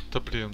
Да блин.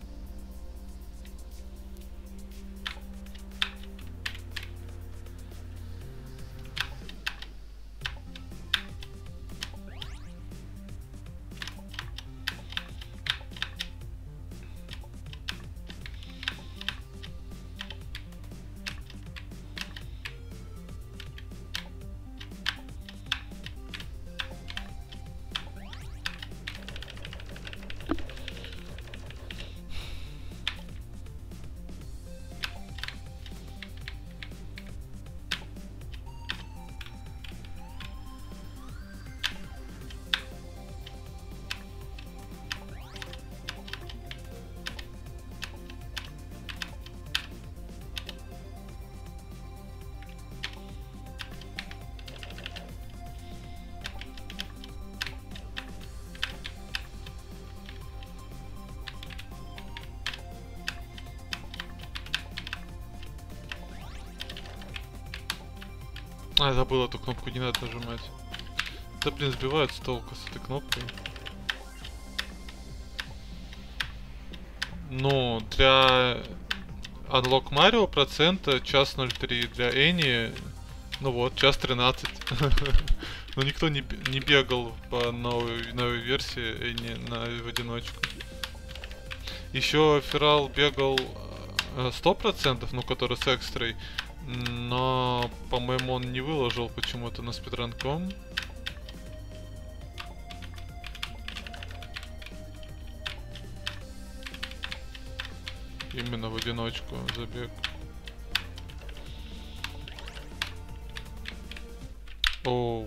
А, я забыл, эту кнопку не надо нажимать. Да блин, сбивают с толку с этой кнопкой. Ну, для Unlock Mario процента час 0,3, для Энни, ну вот, час 13. Но никто не бегал по новой версии Энни в одиночку. Еще Ферал бегал 100%, ну, который с экстрой. Но, по-моему, он не выложил почему-то на speedrun.com. Именно в одиночку забег. Оу.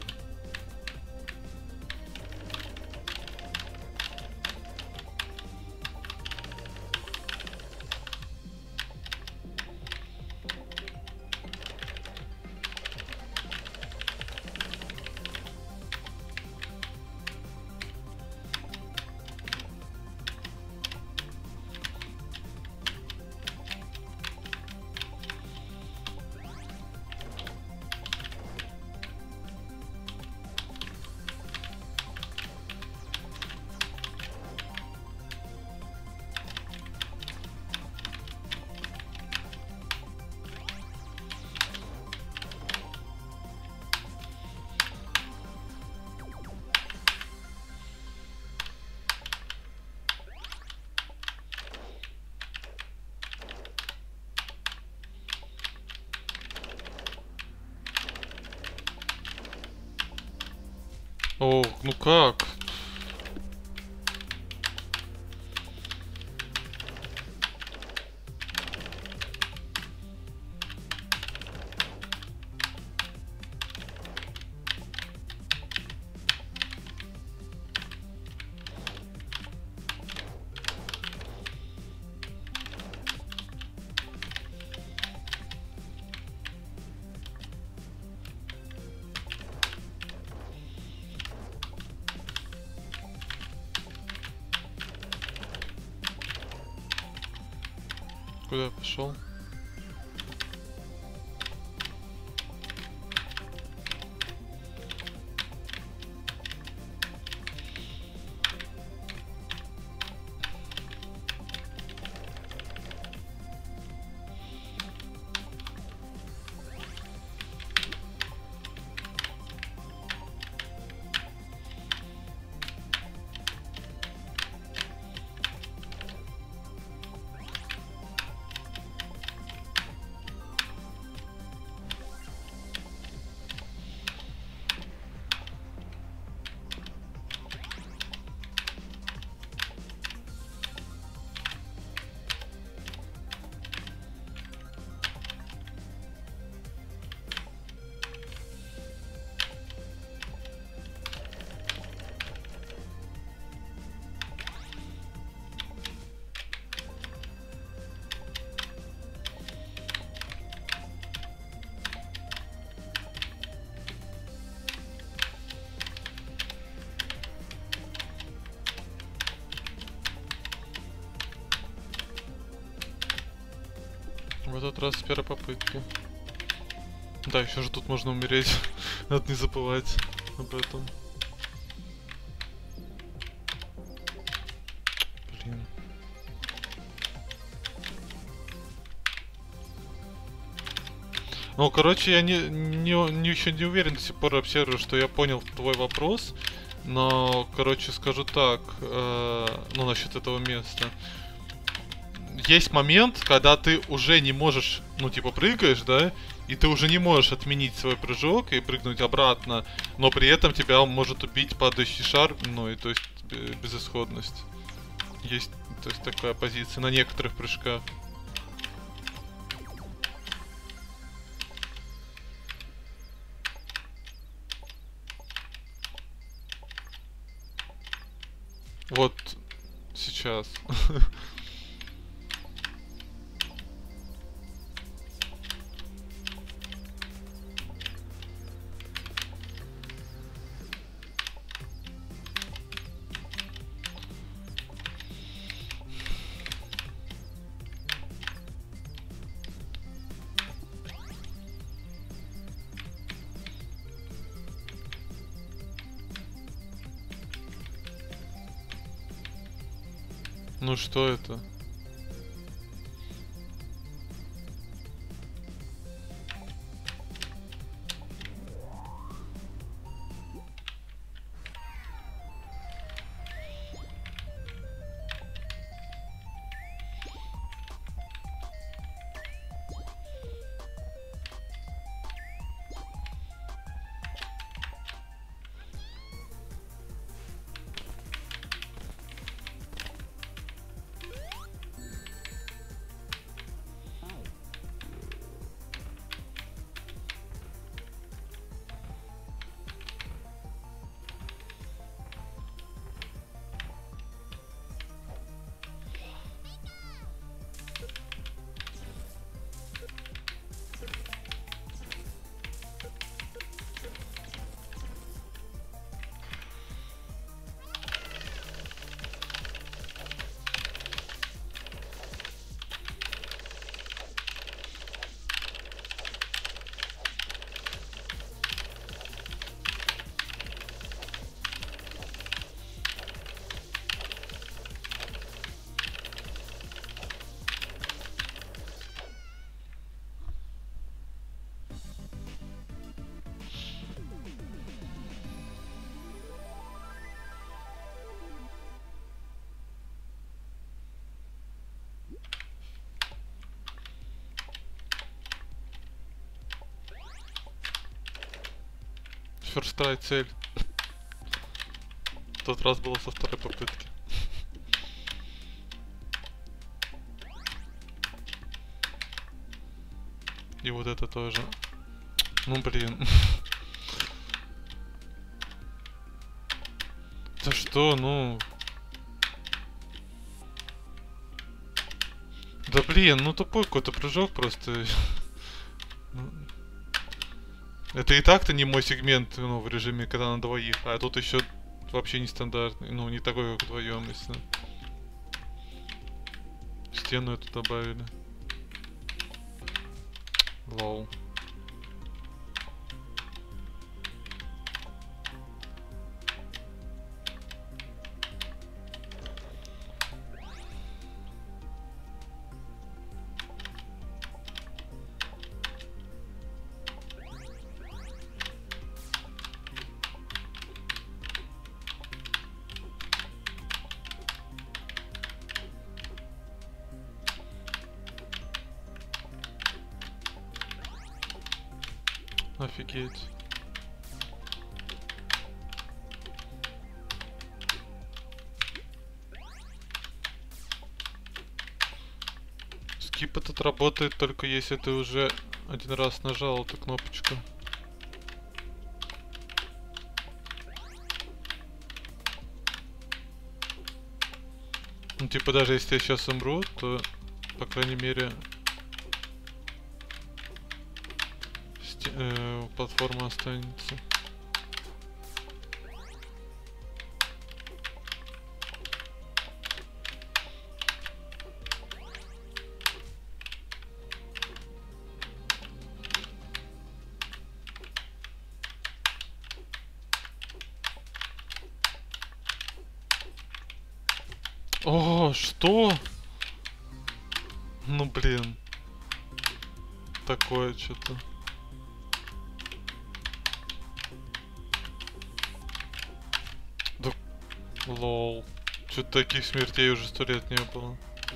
О, ну как? Куда я пошел? В этот раз с первой попытки. Да, еще же тут можно умереть. Надо не забывать об этом. Блин. Ну, короче, я еще не уверен до сих пор, обсервирую, что я понял твой вопрос. Но, короче, скажу так, ну, насчет этого места. Есть момент, когда ты уже не можешь, ну, типа, прыгаешь, да, и ты уже не можешь отменить свой прыжок и прыгнуть обратно, но при этом тебя может убить падающий шар, ну, и то есть безысходность. Есть, то есть, такая позиция на некоторых прыжках. Вот сейчас. Ну что это? First try цель. В тот раз было со второй попытки. И вот это тоже. Ну блин. Да что, ну... Да блин, ну тупой какой-то прыжок просто. Это и так-то не мой сегмент, ну, в режиме, когда на двоих, а тут еще вообще нестандартный, ну, не такой, как вдвоем, если. Стену эту добавили. Лоу. Офигеть. Скип этот работает только если ты уже один раз нажал эту кнопочку. Ну типа даже если я сейчас умру, то по крайней мере платформа останется. О, что? Ну блин. Такое что-то. Лол. Что-то таких смертей уже 100 лет не было.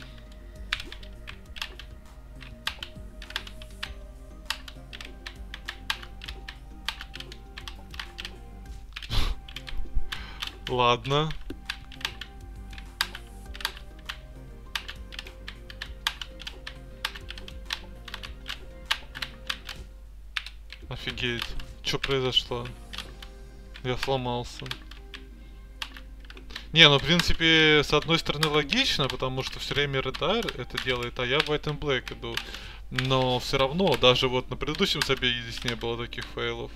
Ладно. Офигеть. Что произошло? Я сломался. Не, ну в принципе, с одной стороны логично, потому что все время Редар это делает, а я в White and Black иду. Но все равно, даже вот на предыдущем забеге здесь не было таких фейлов.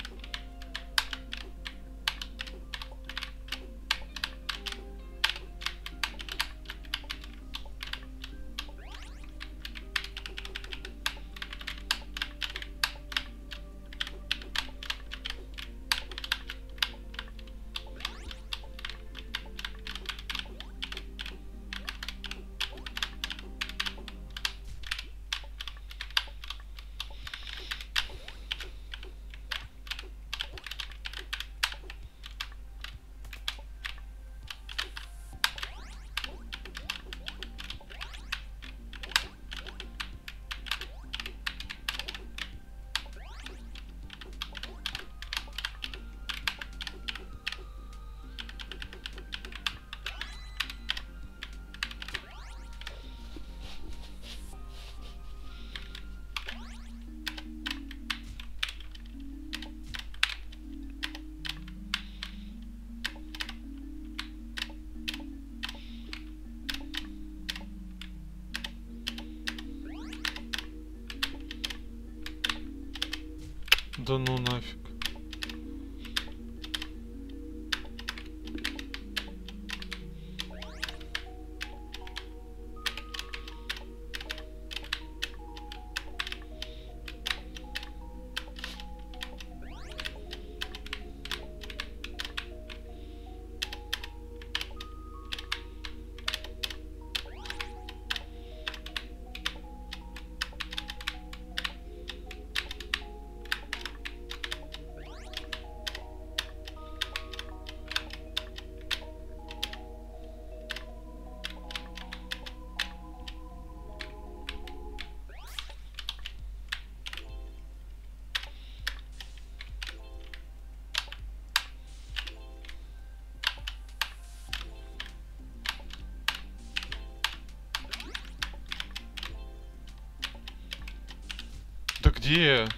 Да ну нафиг. Да где?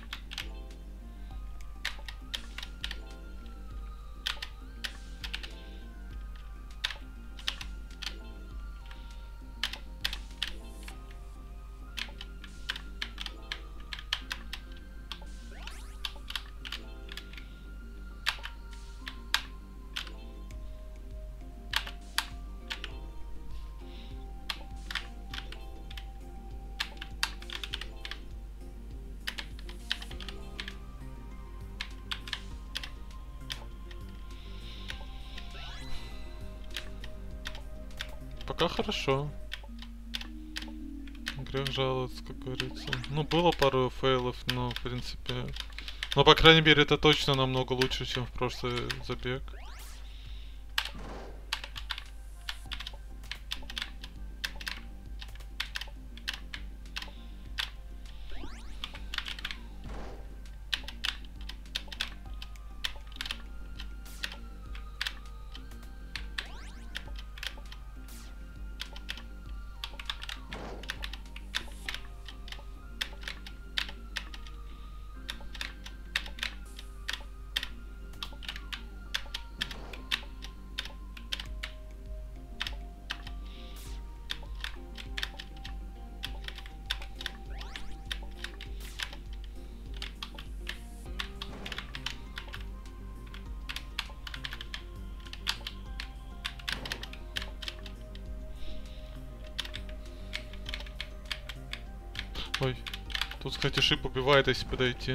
Пока хорошо. Грех жаловаться, как говорится. Ну, было пару фейлов, но, в принципе... Но, по крайней мере, это точно намного лучше, чем в прошлый забег. Ой, тут, кстати, шип убивает, если подойти.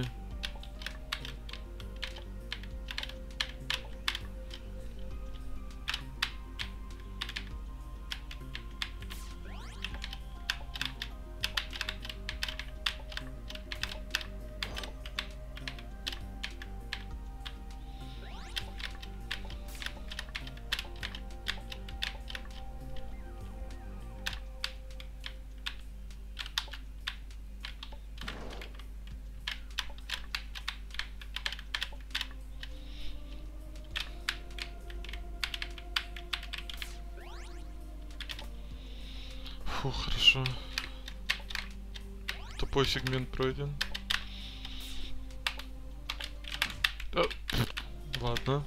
Фу, хорошо. Тупой сегмент пройден. Ладно.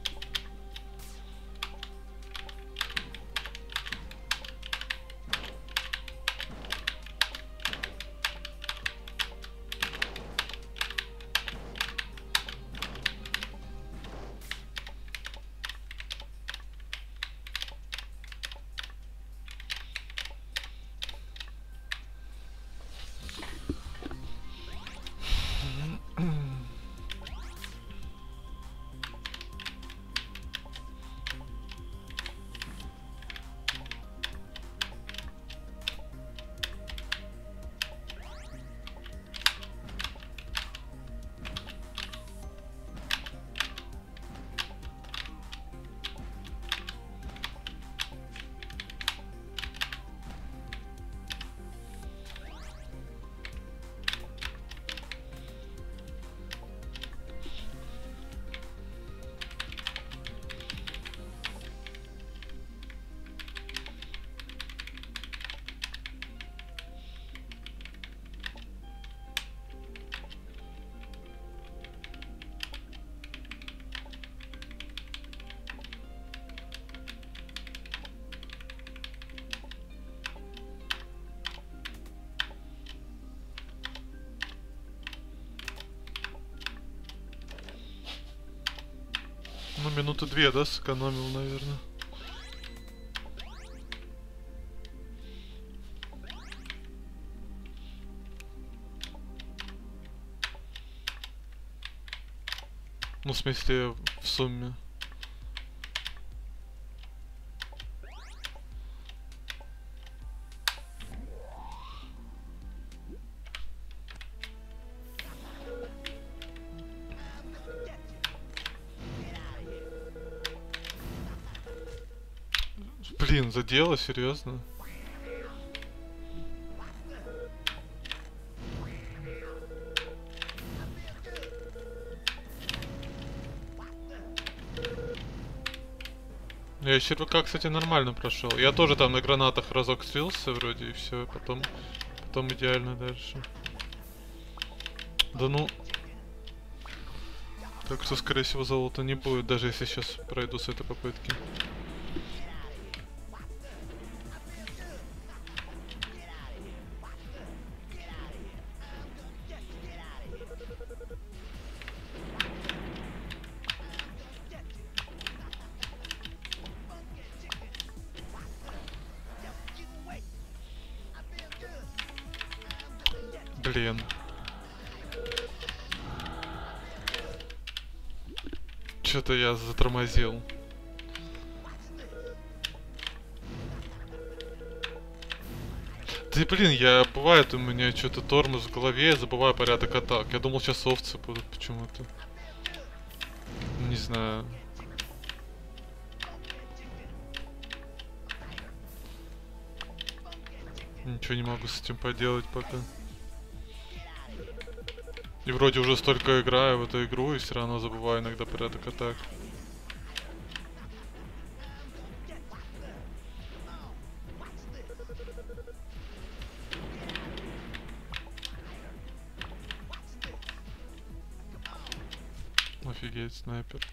Ну, минуты 2, да, сэкономил, наверное. Ну, в смысле, в сумме. Блин, задело, серьезно? Я червяка, кстати, нормально прошел. Я тоже там на гранатах разок слился вроде и все, потом идеально дальше. Да ну. Так что, скорее всего, золота не будет, даже если сейчас пройду с этой попытки. Блин. Что-то я затормозил. Да блин, бывает у меня что-то тормоз в голове, я забываю порядок атак. Я думал, сейчас овцы будут почему-то. Не знаю. Ничего не могу с этим поделать пока. И вроде уже столько играю в эту игру, и все равно забываю иногда порядок атак. Офигеть, снайпер.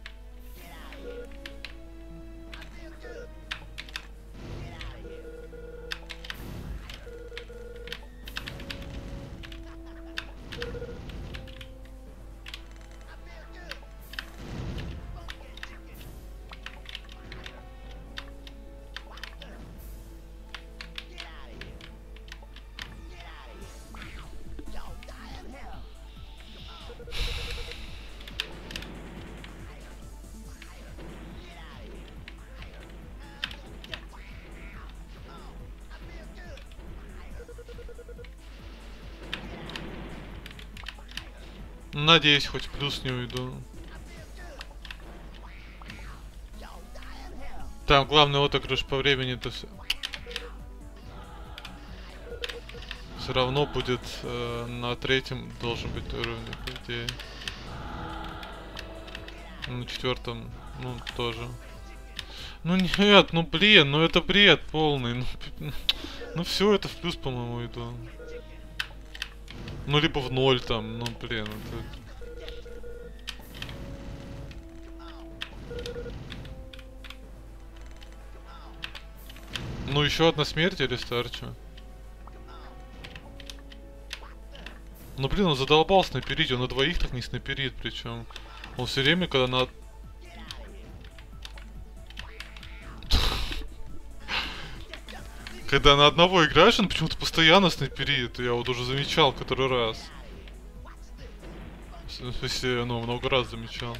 Надеюсь, хоть плюс не уйду. Там главный отыгрыш по времени, то все равно будет на третьем должен быть уровень, по идее. На четвертом, ну, тоже. Ну нет, ну блин, ну это бред полный. Ну все, это в плюс, по-моему, иду. Ну либо в ноль там, ну блин, это... Ну еще одна смерть или старчу? Ну блин, он задолбал снайперить, он на двоих так не снайперит, причем. Он все время, когда на... Когда на одного играешь, он почему-то постоянно снайперит. Я вот уже замечал который раз. В смысле, ну, много раз замечал.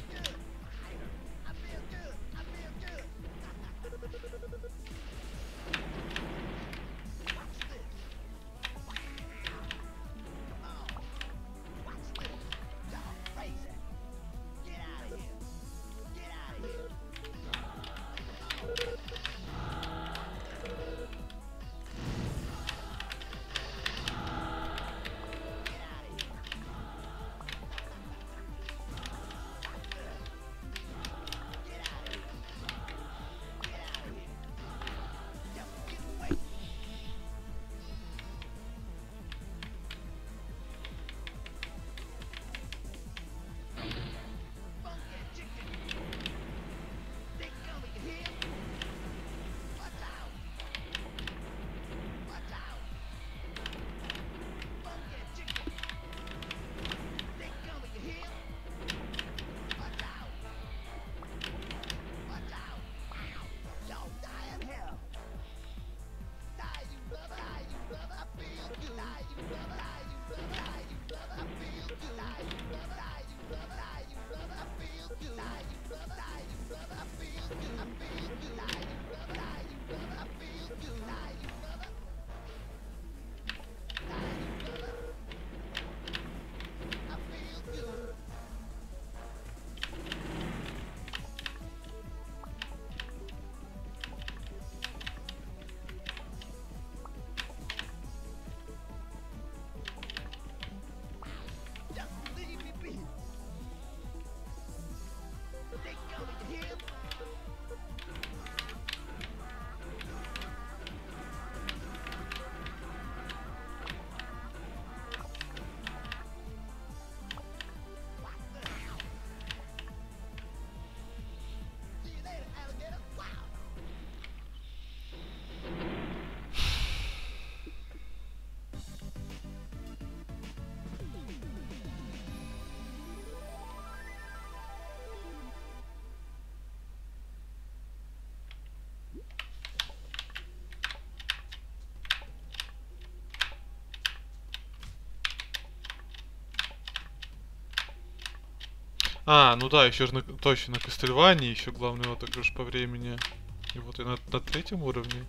А, ну да, еще же точно на Кастельвании, еще главный отыгрыш по времени. И вот и на третьем уровне.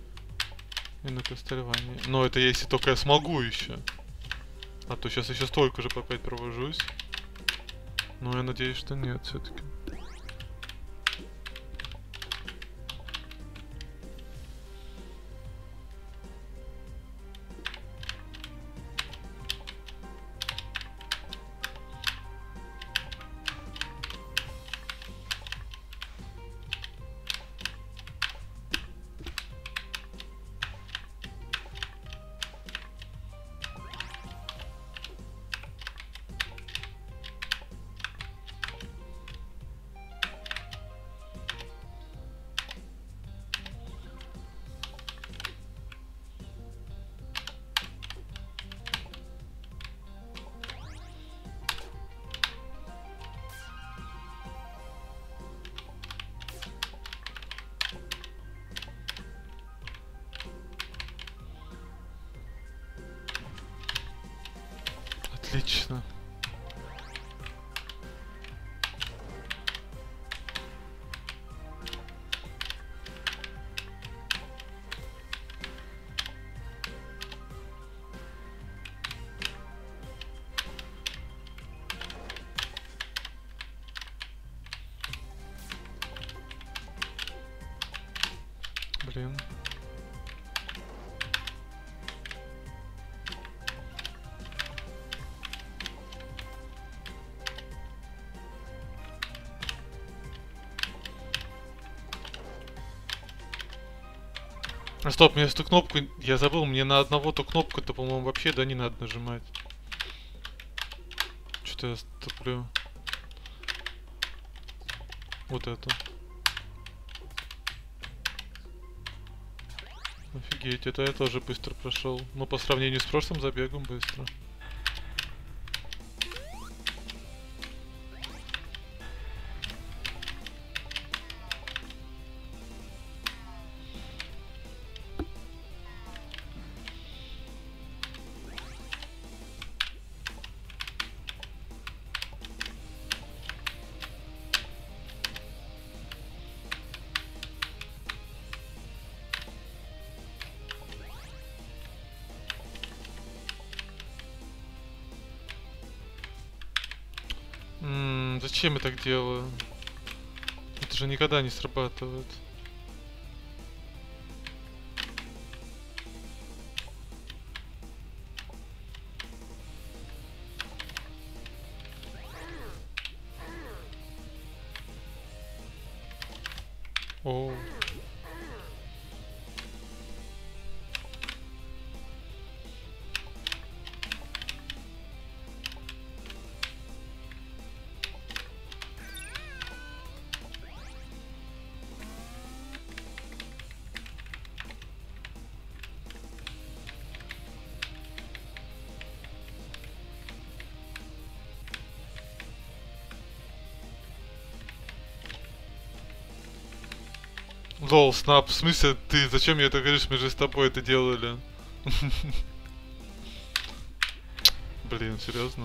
И на Кастельвании. Но это если только я смогу еще. А то сейчас еще столько же по 5 провожусь. Но я надеюсь, что нет все-таки. Отлично. Блин. А стоп, мне эту кнопку... Я забыл, мне на одного ту кнопку-то, по-моему, вообще, да, не надо нажимать. Что-то я туплю. Вот это. Офигеть, это я тоже быстро прошел. Но по сравнению с прошлым забегом быстро. Зачем я так делаю? Это же никогда не срабатывает. О. Лол, снап, в смысле ты? Зачем мне это говоришь? Мы же с тобой это делали. Блин, серьезно?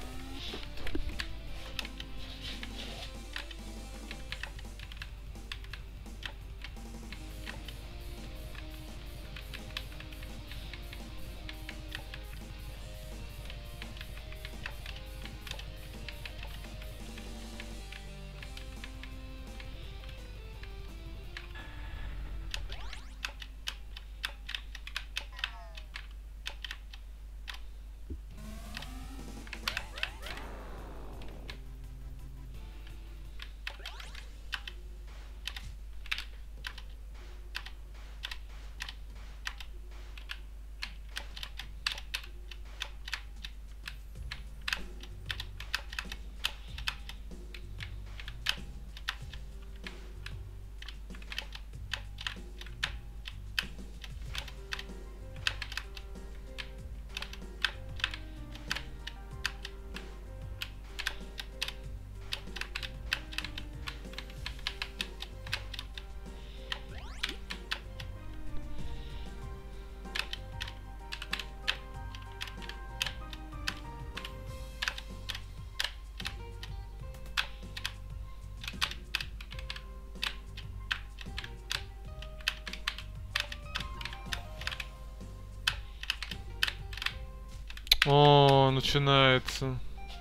О, начинается.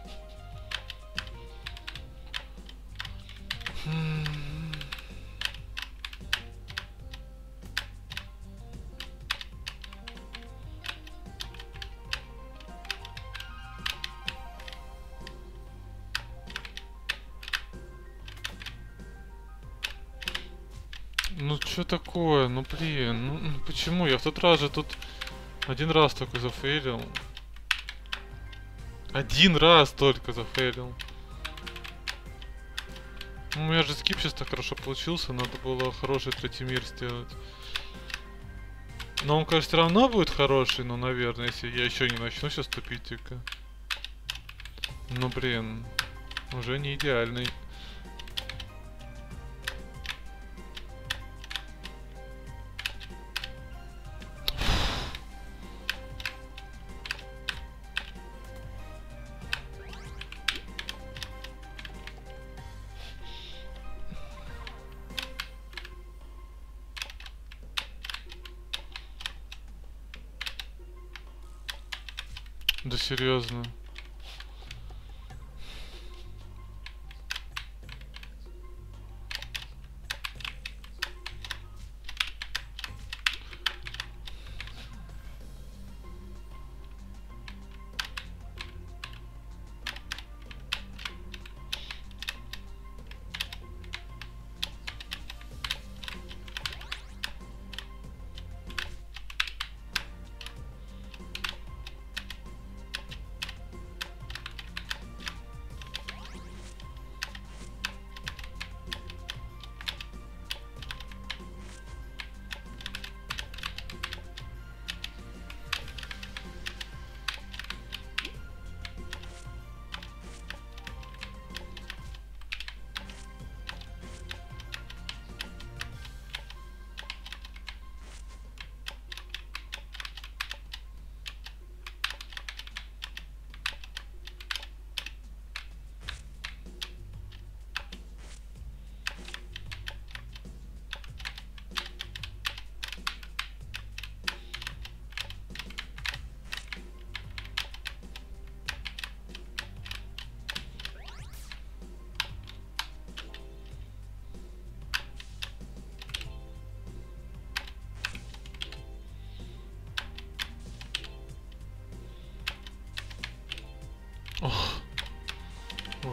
Ну что такое? Ну блин, ну почему? Я в тот раз же тут один раз только зафейлил. Один раз только зафейлил. Ну, у меня же скип сейчас так хорошо получился, надо было хороший третий мир сделать. Но он, конечно, все равно будет хороший, но, наверное, если я еще не начну сейчас тупить только. Ну, блин, уже не идеальный. Да серьезно.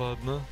Ладно.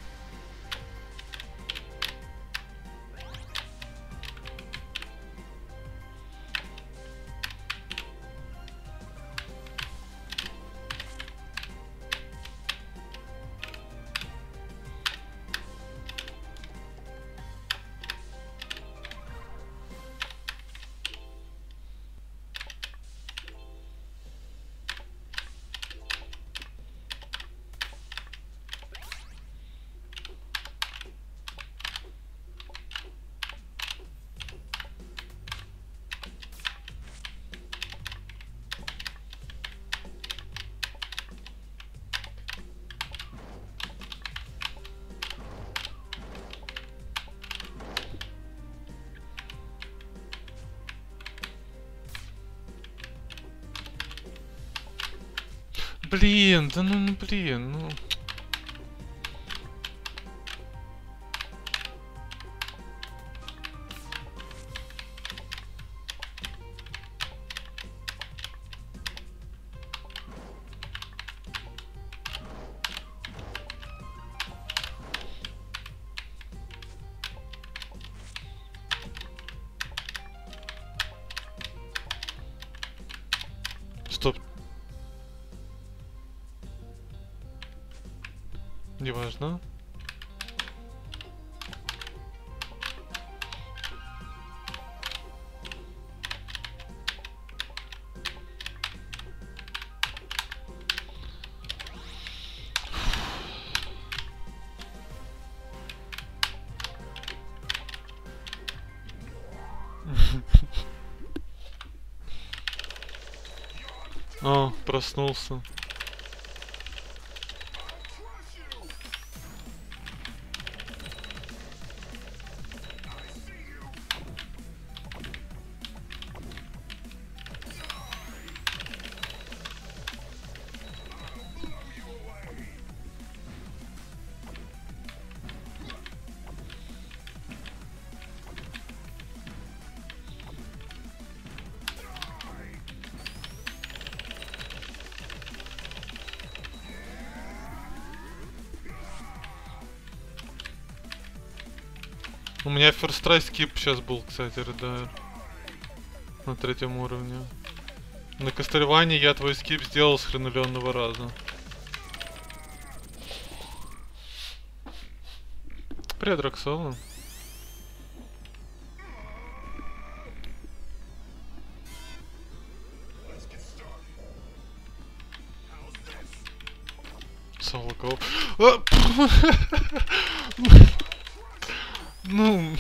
Блин, да ну блин, ну. Стоп. Неважно. О, проснулся. У меня first try skip сейчас был, кстати, РДР. На 3-м уровне. На Кастельване я твой скип сделал с хреновенного раза. Привет, Роксола. Солоков. Ну...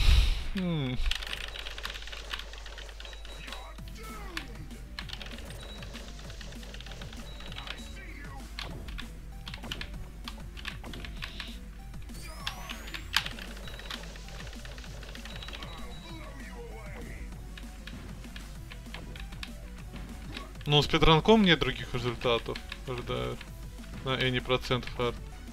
Ну, с спидранком нет других результатов. ожидаю. На any процент хард.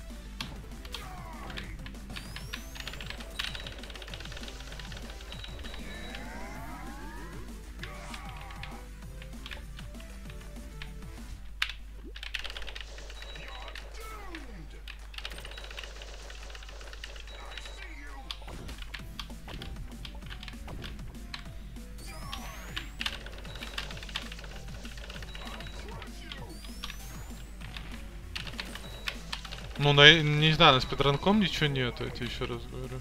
Ну, не знаю, на спидранком ничего нет, я тебе еще раз говорю.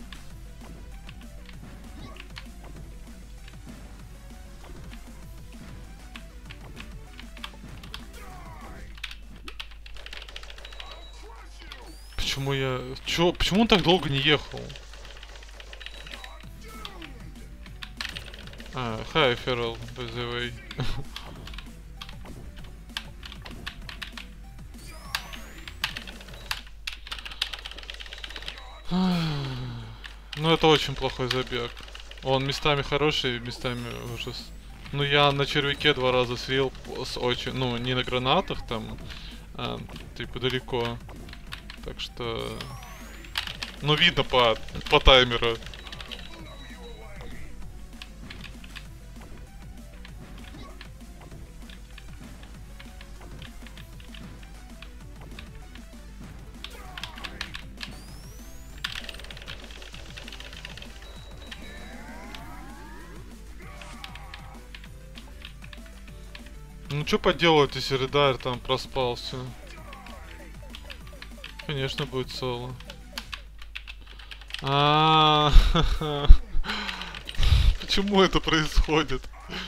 Почему я... Чё? Почему он так долго не ехал? А, hi, Feral, by the way. Ну, это очень плохой забег. Он местами хороший, местами ужас. Ну, я на червяке 2 раза слил с очень... Ну, не на гранатах там, типа далеко. Так что... Ну, видно по таймеру. Ну что поделать, если Редар там проспался? Конечно, будет соло. А, почему это происходит?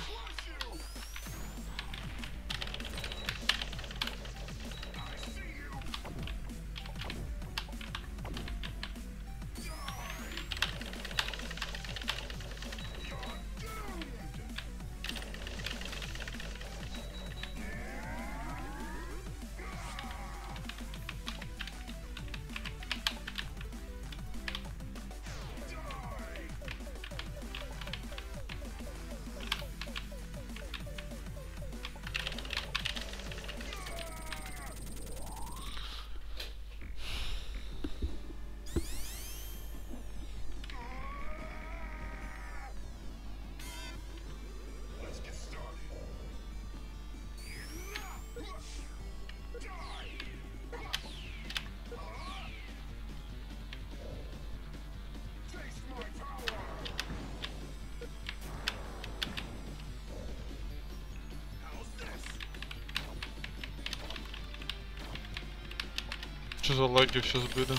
Что за лаги сейчас были?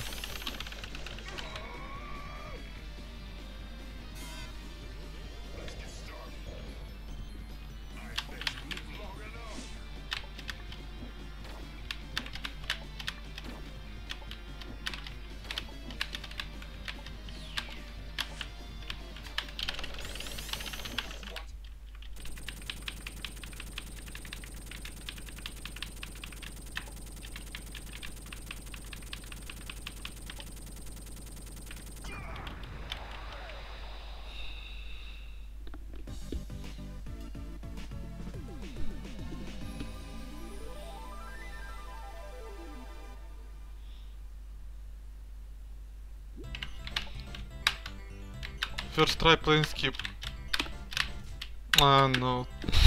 First try playing skip. А, ну.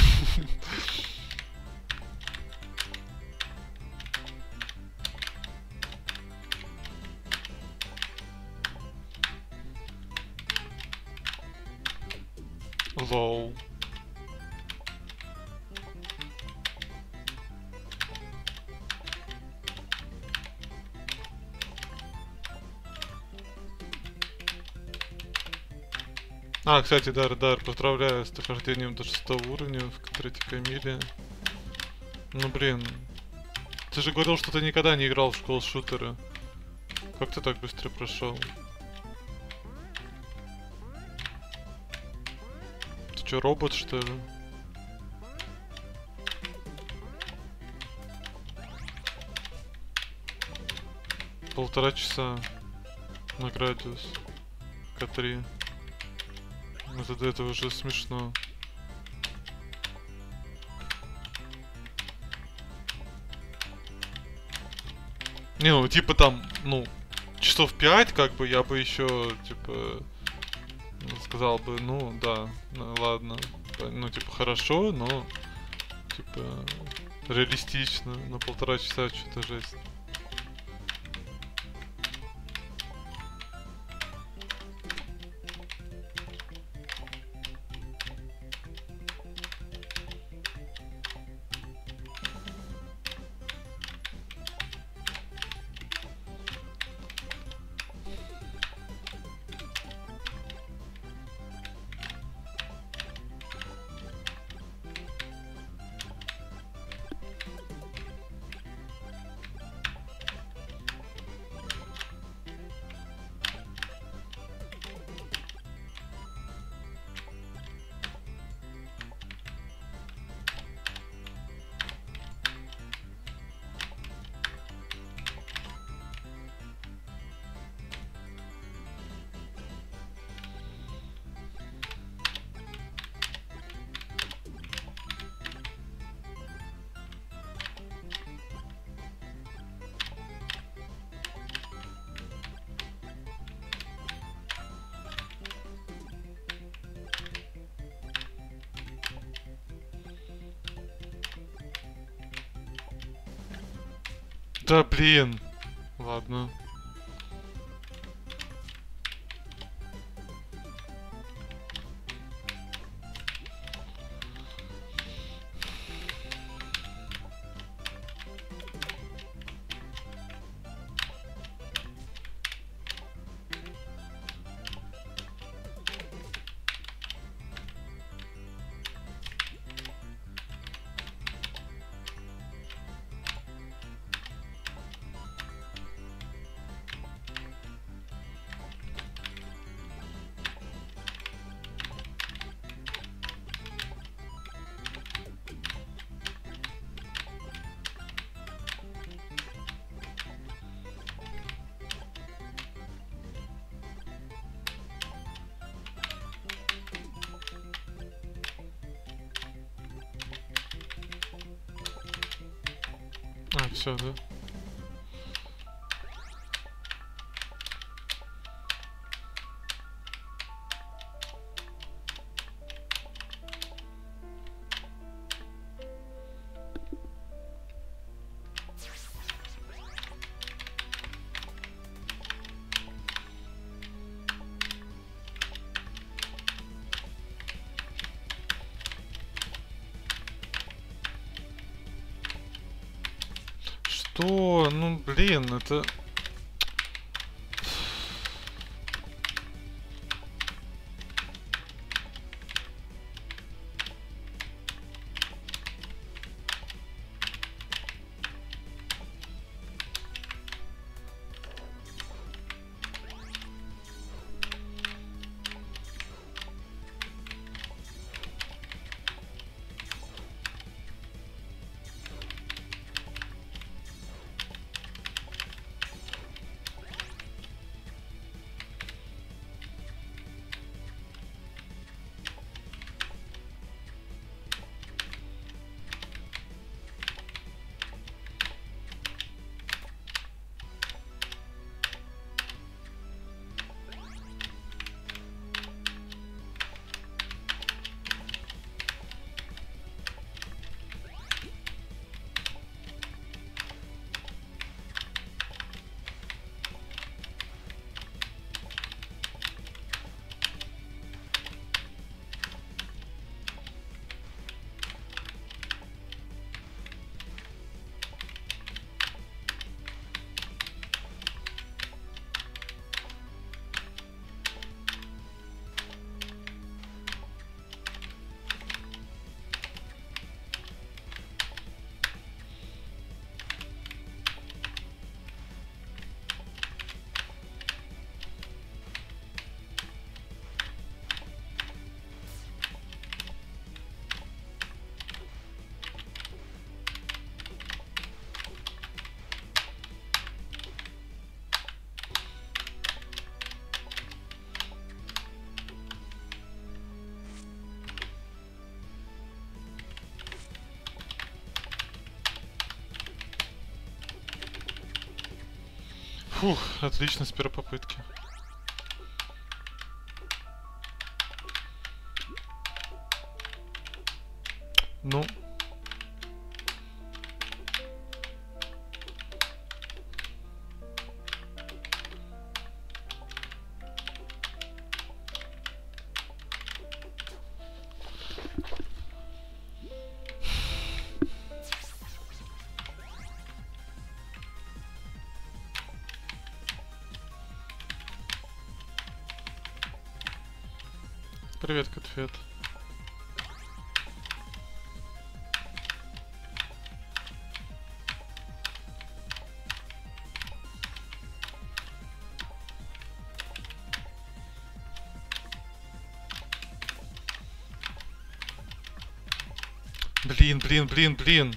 Лоу. А, кстати, Дар, поздравляю с дохождением до 6 уровня в третьей Камиле. Ну блин. Ты же говорил, что ты никогда не играл в школ-шутеры. Как ты так быстро прошел? Ты чё, робот, что ли? Полтора часа на градиус К3. Это уже смешно. Не, ну типа там, ну, часов 5, как бы я бы еще, типа, сказал бы, ну да, ну, ладно. Ну, типа, хорошо, но типа реалистично. На полтора часа что-то жесть. Да блин. Ладно. Все, да? Что? Ну, блин, это... Фух, отлично с первой попытки. Ну... Привет, Котфет. Блин.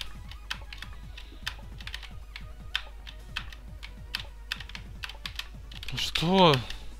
Что?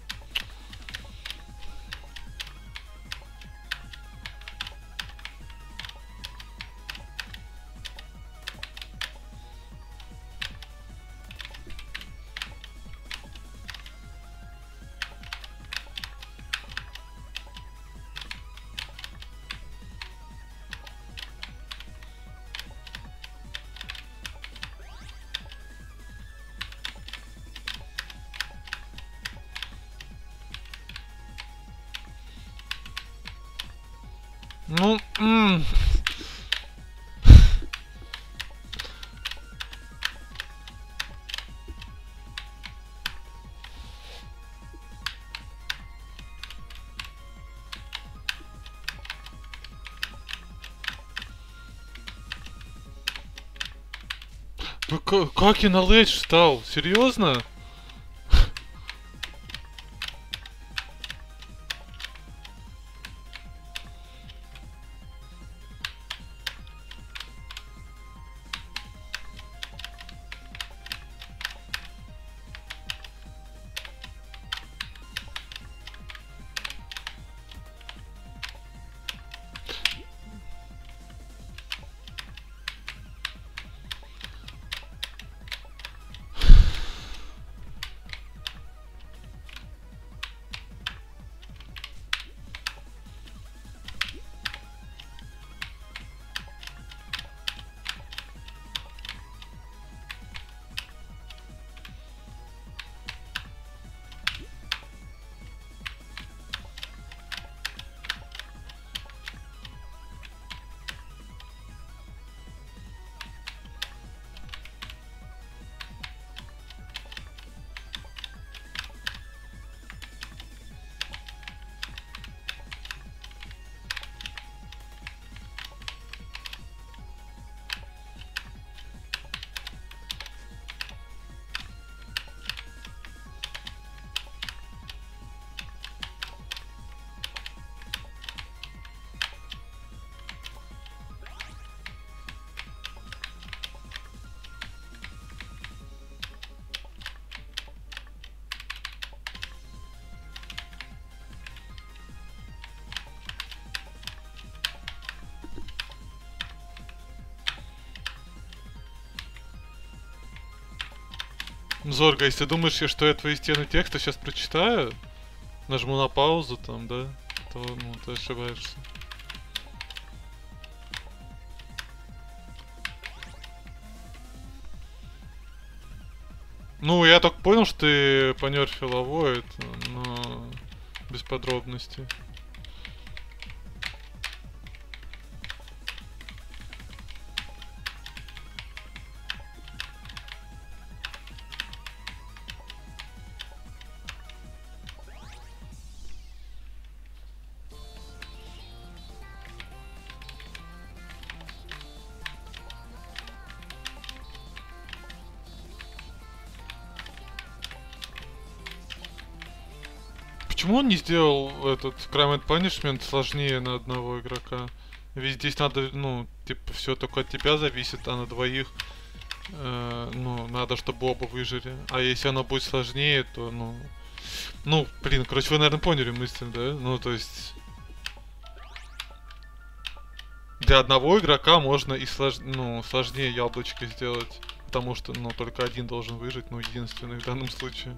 Ну... Как я на ледж встал? Серьезно? Зорга, если думаешь, что я твои стены текста сейчас прочитаю, нажму на паузу там, да, то, ну, ты ошибаешься. Ну, я так понял, что ты понерфил Avoid, но без подробностей. Почему он не сделал этот Crime and Punishment сложнее на одного игрока? Ведь здесь надо, ну, типа, все только от тебя зависит, а на двоих, ну, надо, чтобы оба выжили. А если оно будет сложнее, то, ну, блин, короче, вы, наверное, поняли мысль, да? Ну, то есть, для одного игрока можно и сложнее яблочко сделать, потому что, ну, только один должен выжить, ну, единственный в данном случае.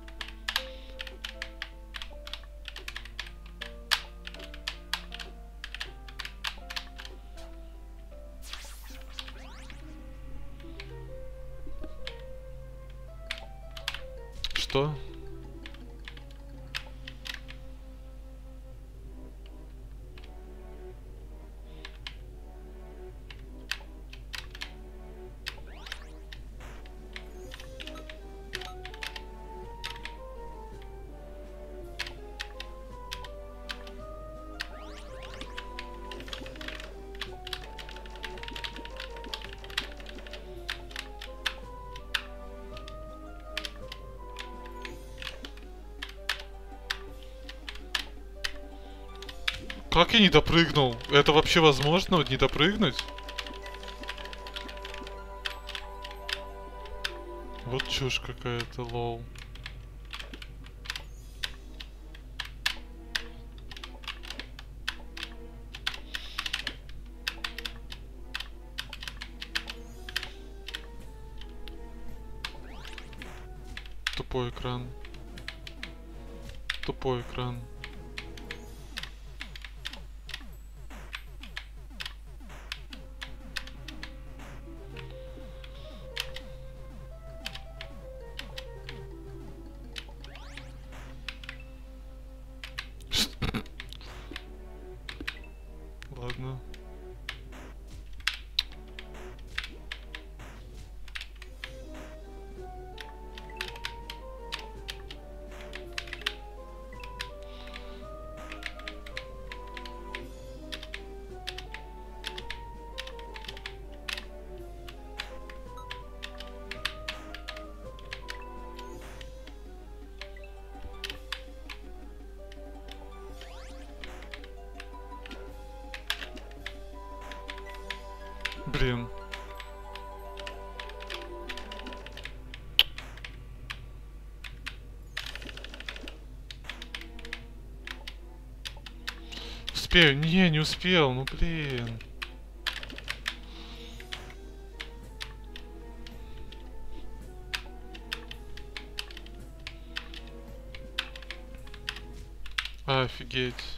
Что? Как я не допрыгнул? Это вообще возможно, вот не допрыгнуть? Вот чушь какая-то, лол. Тупой экран. Тупой экран. Ладно. Блин. Успею? Не успел, ну блин. Офигеть.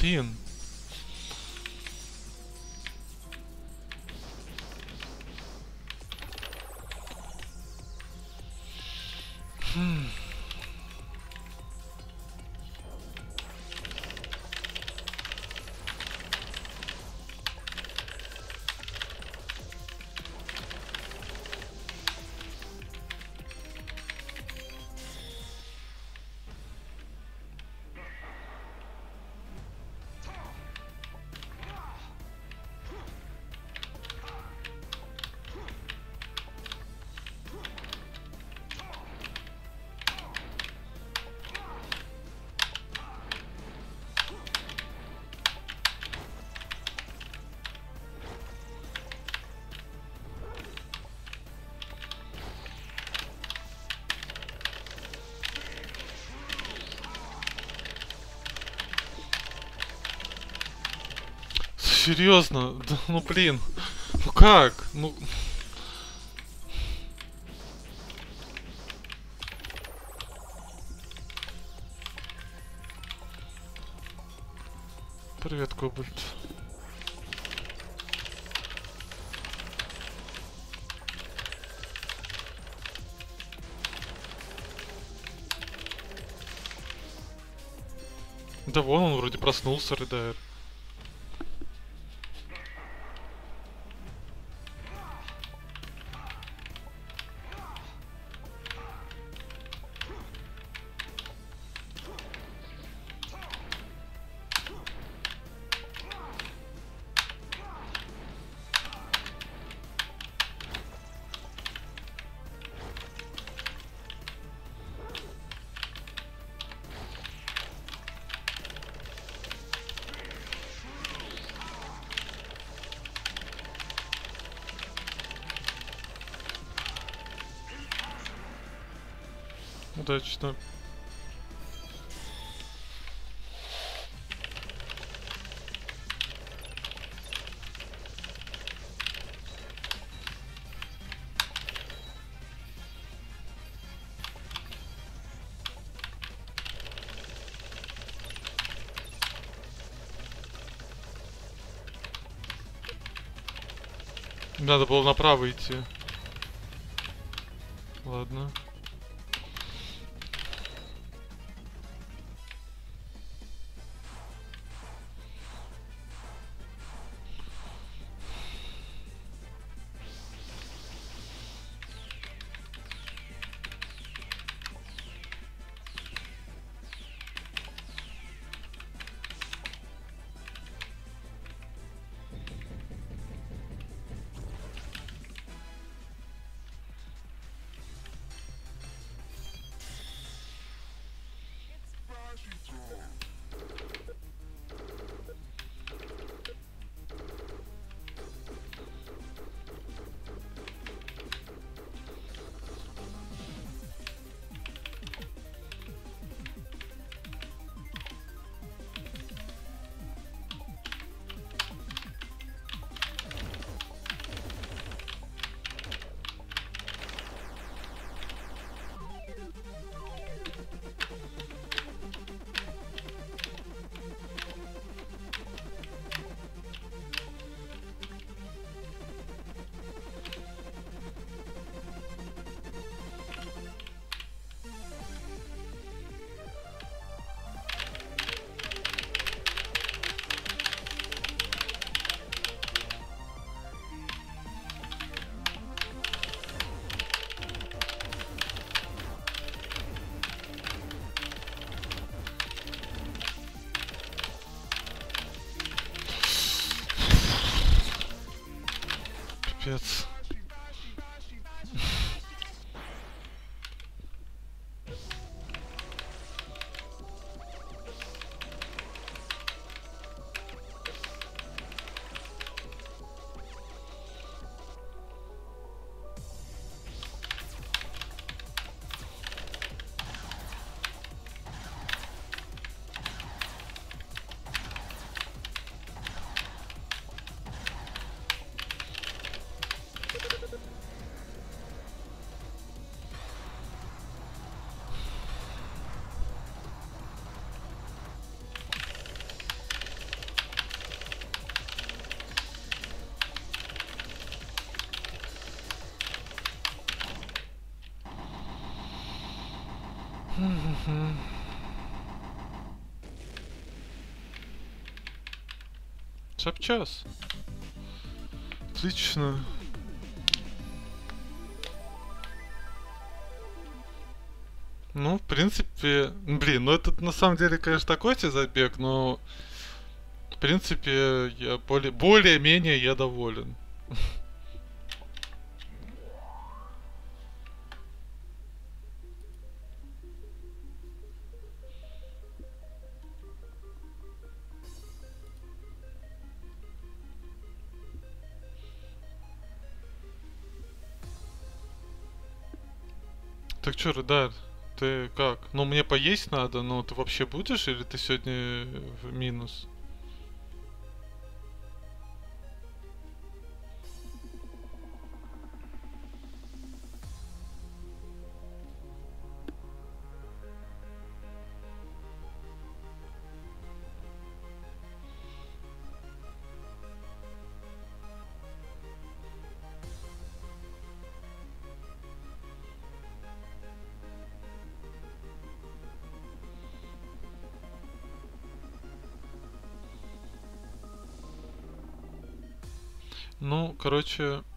блин. Серьезно? Да, ну блин. Ну как? Ну... Привет, Кобальт. Да вон он вроде проснулся, рыдает. Удачно. Надо было направо идти. Ладно. Пипец. Мгм. Шапчас. Отлично. Ну, в принципе, блин, ну это на самом деле, конечно, такой себе забег, но в принципе я более-менее я доволен. Так чё, Радар, ты как? Ну, мне поесть надо, но ты вообще будешь или ты сегодня в минус? Ну, короче,